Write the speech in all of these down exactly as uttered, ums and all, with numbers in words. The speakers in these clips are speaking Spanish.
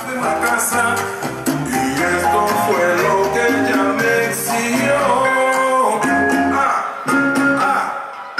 en la casa y esto fue lo que ella me exigió. Ah, ah.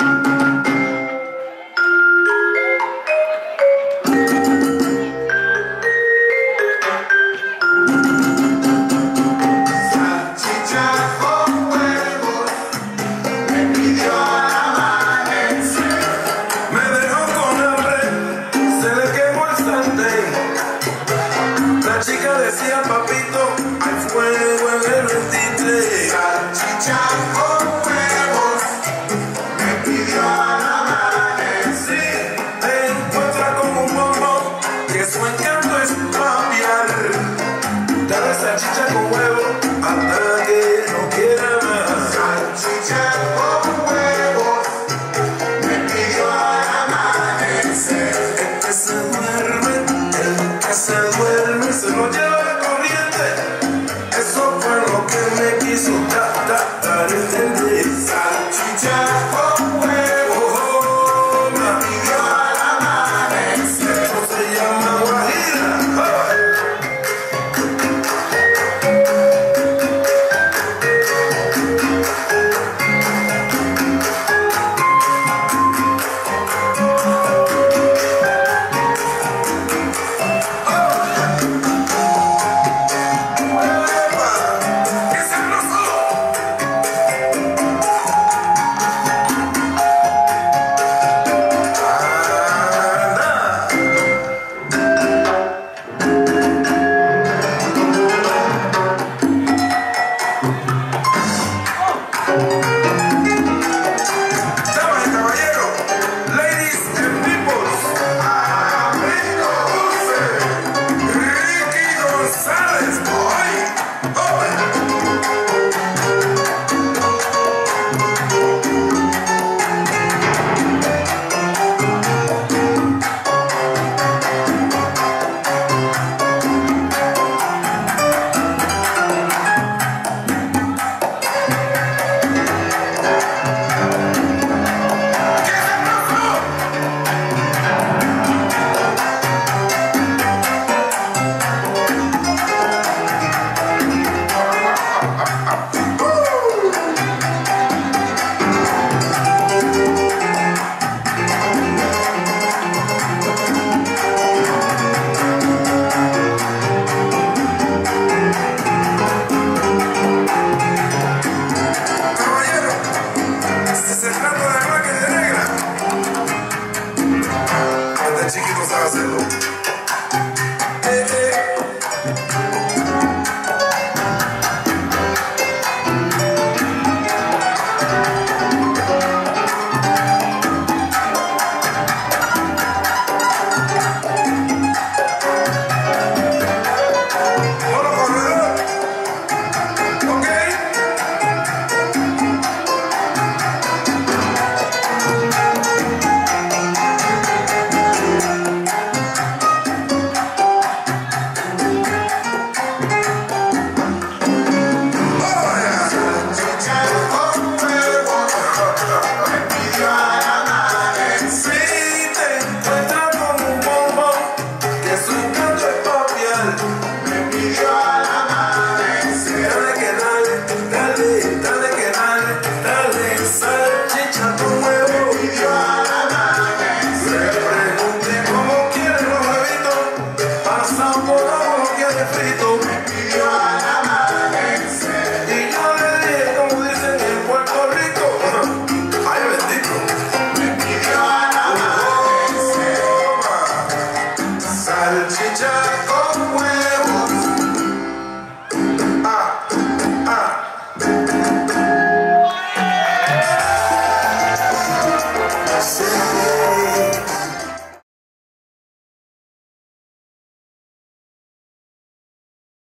Salchicha con huevos me pidió al amanecer. Me dejó con hambre, se le quemó el sartén. La chica decía, papito, hay fuego en el veintitrés. Salchicha con huevos me pidió al amanecer. Te encuentra como un bombón, que su encanto es papiar. Dale salchicha con huevo hasta que no quiera más. Salchicha con huevos me pidió al amanecer. El que se duerme, el que se duerme se lo lleva la corriente. Eso fue lo que me quiso dar.